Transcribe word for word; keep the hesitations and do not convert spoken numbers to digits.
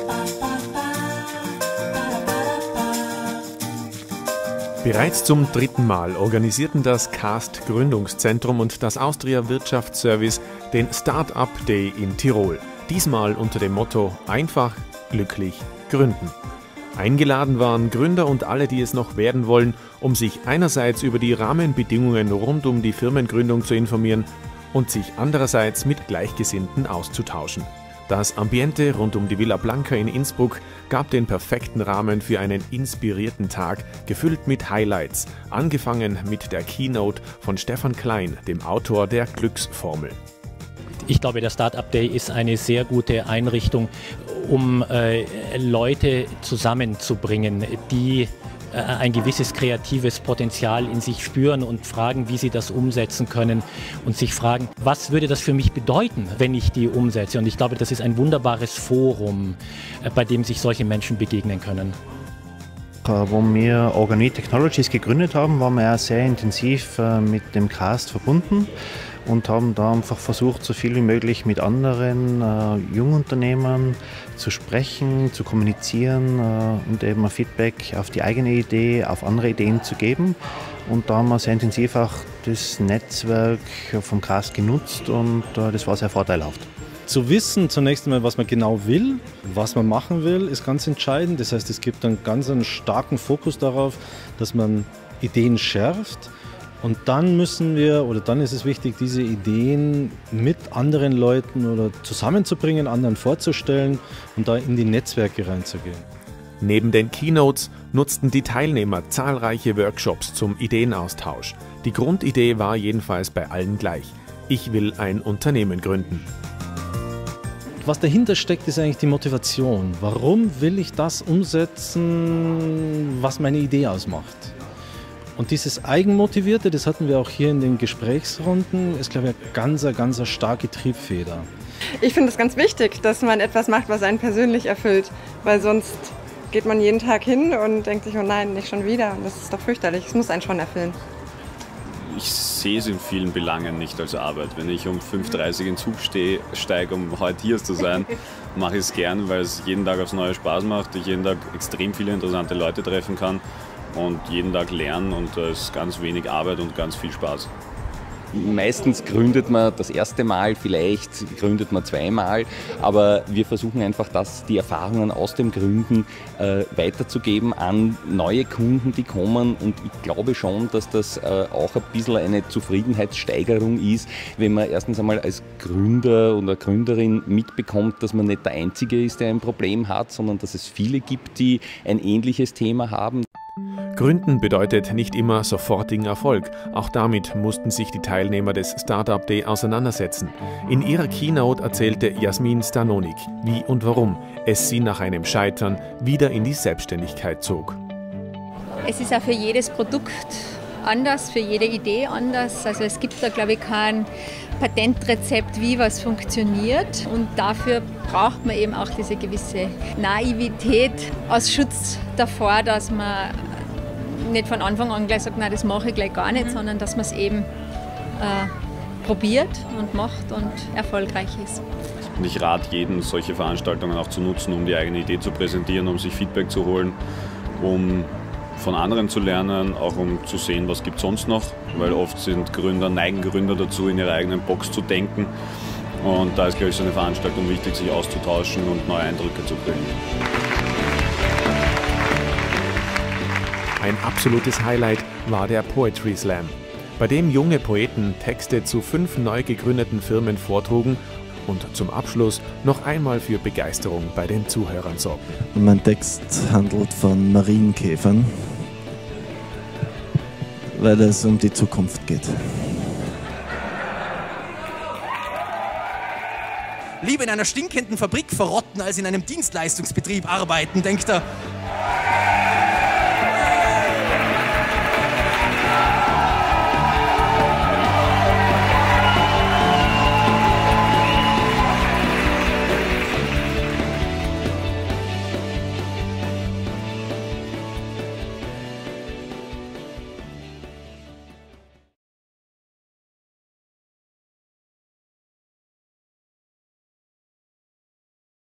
Bereits zum dritten Mal organisierten das C A S T Gründungszentrum und das Austria Wirtschaftsservice den Start-up Day in Tirol. Diesmal unter dem Motto Einfach, glücklich, gründen. Eingeladen waren Gründer und alle, die es noch werden wollen, um sich einerseits über die Rahmenbedingungen rund um die Firmengründung zu informieren und sich andererseits mit Gleichgesinnten auszutauschen. Das Ambiente rund um die Villa Blanca in Innsbruck gab den perfekten Rahmen für einen inspirierten Tag, gefüllt mit Highlights, angefangen mit der Keynote von Stefan Klein, dem Autor der Glücksformel. Ich glaube, der Start-up Day ist eine sehr gute Einrichtung, um äh, Leute zusammenzubringen, die äh, ein gewisses kreatives Potenzial in sich spüren und fragen, wie sie das umsetzen können und sich fragen, was würde das für mich bedeuten, wenn ich die umsetze? Und ich glaube, das ist ein wunderbares Forum, äh, bei dem sich solche Menschen begegnen können. Wo wir Organi Technologies gegründet haben, waren wir auch sehr intensiv äh, mit dem C A S T verbunden und haben da einfach versucht, so viel wie möglich mit anderen äh, Jungunternehmern zu sprechen, zu kommunizieren äh, und eben ein Feedback auf die eigene Idee, auf andere Ideen zu geben. Und da haben wir sehr intensiv auch das Netzwerk vom C A S T genutzt und äh, das war sehr vorteilhaft. Zu wissen zunächst einmal, was man genau will, was man machen will, ist ganz entscheidend. Das heißt, es gibt einen ganz einen starken Fokus darauf, dass man Ideen schärft. Und dann müssen wir, oder dann ist es wichtig, diese Ideen mit anderen Leuten oder zusammenzubringen, anderen vorzustellen und da in die Netzwerke reinzugehen. Neben den Keynotes nutzten die Teilnehmer zahlreiche Workshops zum Ideenaustausch. Die Grundidee war jedenfalls bei allen gleich. Ich will ein Unternehmen gründen. Was dahinter steckt, ist eigentlich die Motivation. Warum will ich das umsetzen, was meine Idee ausmacht? Und dieses Eigenmotivierte, das hatten wir auch hier in den Gesprächsrunden, ist, glaube ich, eine ganz, ganz starke Triebfeder. Ich finde es ganz wichtig, dass man etwas macht, was einen persönlich erfüllt, weil sonst geht man jeden Tag hin und denkt sich, oh nein, nicht schon wieder. Und das ist doch fürchterlich, es muss einen schon erfüllen. Ich sehe es in vielen Belangen nicht als Arbeit. Wenn ich um fünf Uhr dreißig in den Zug steige, um heute hier zu sein, mache ich es gern, weil es jeden Tag aufs Neue Spaß macht, ich jeden Tag extrem viele interessante Leute treffen kann und jeden Tag lernen und da ist ganz wenig Arbeit und ganz viel Spaß. Meistens gründet man das erste Mal, vielleicht gründet man zweimal, aber wir versuchen einfach, dass die Erfahrungen aus dem Gründen äh, weiterzugeben an neue Kunden, die kommen, und ich glaube schon, dass das äh, auch ein bisschen eine Zufriedenheitssteigerung ist, wenn man erstens einmal als Gründer oder Gründerin mitbekommt, dass man nicht der Einzige ist, der ein Problem hat, sondern dass es viele gibt, die ein ähnliches Thema haben. Gründen bedeutet nicht immer sofortigen Erfolg. Auch damit mussten sich die Teilnehmer des Startup Day auseinandersetzen. In ihrer Keynote erzählte Jasmin Stanonik, wie und warum es sie nach einem Scheitern wieder in die Selbstständigkeit zog. Es ist auch für jedes Produkt anders, für jede Idee anders. Also es gibt da, glaube ich, kein Patentrezept, wie was funktioniert. Und dafür braucht man eben auch diese gewisse Naivität als Schutz davor, dass man nicht von Anfang an gleich sagt, nein, das mache ich gleich gar nicht, sondern dass man es eben äh, probiert und macht und erfolgreich ist. Und ich rate jedem, solche Veranstaltungen auch zu nutzen, um die eigene Idee zu präsentieren, um sich Feedback zu holen, um von anderen zu lernen, auch um zu sehen, was gibt es sonst noch, weil oft sind Gründer, neigen Gründer dazu, in ihrer eigenen Box zu denken. Und da ist, glaube ich, so eine Veranstaltung wichtig, sich auszutauschen und neue Eindrücke zu kriegen. Ein absolutes Highlight war der Poetry Slam, bei dem junge Poeten Texte zu fünf neu gegründeten Firmen vortrugen und zum Abschluss noch einmal für Begeisterung bei den Zuhörern sorgten. Mein Text handelt von Marienkäfern, weil es um die Zukunft geht. Lieber in einer stinkenden Fabrik verrotten, als in einem Dienstleistungsbetrieb arbeiten, denkt er.